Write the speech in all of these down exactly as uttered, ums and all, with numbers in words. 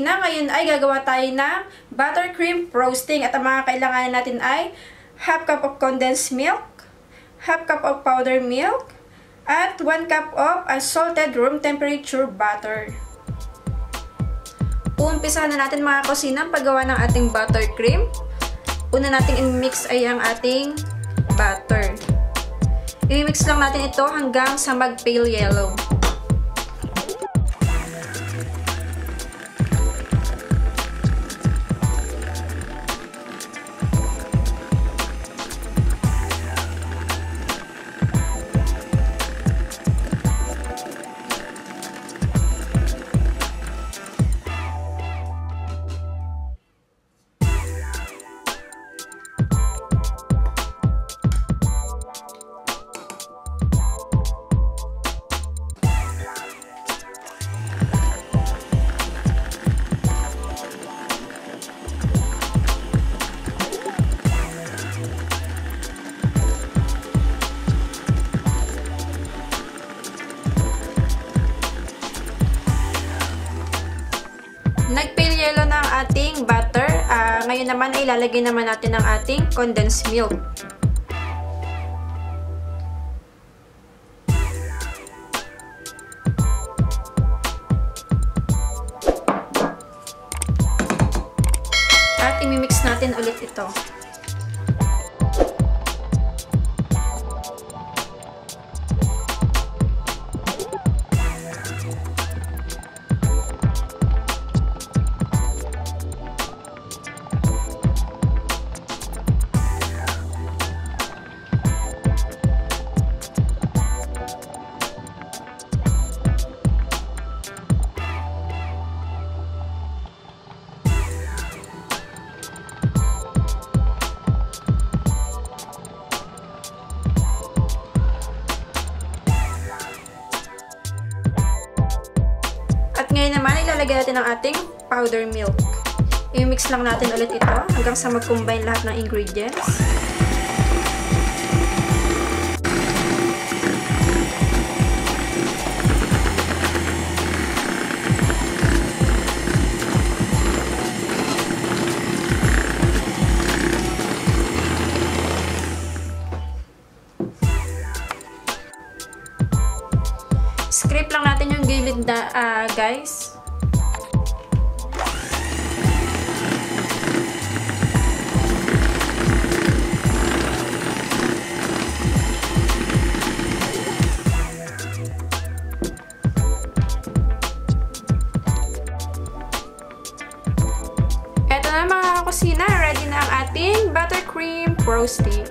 kusina, ngayon ay gagawa tayo ng buttercream roasting. At ang mga kailangan natin ay half cup of condensed milk, half cup of powdered milk, at one cup of unsalted room temperature butter. Uumpisahan na natin mga kusina ang paggawa ng ating buttercream. Una nating i-mix ay ang ating butter. I-mix lang natin ito hanggang sa mag-pale yellow. Nag-pale yellow na ang ating butter. Uh, ngayon naman ay ilalagay naman natin ang ating condensed milk. At imimix natin ulit ito. Ngayon naman, ilalagay natin ang ating powder milk. I-mix lang natin ulit ito hanggang sa mag-combine lahat ng ingredients. Scrape lang natin yung gilid na, uh, guys. Eto na mga kusina, ready na ang ating buttercream roasting.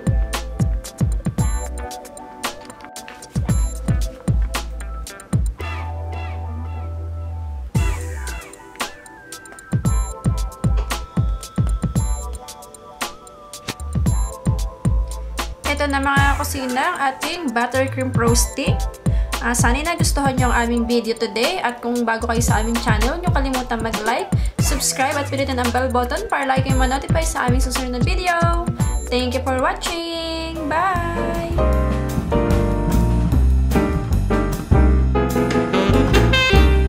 Ito na mga kusina ang ating buttercream roasting. Uh, sana nagustuhan nyo ang aming video today. At kung bago kayo sa aming channel, huwag nyo kalimutan mag-like, subscribe at pindutin ang bell button para like kayo ma-notify sa aming susunod na video. Thank you for watching!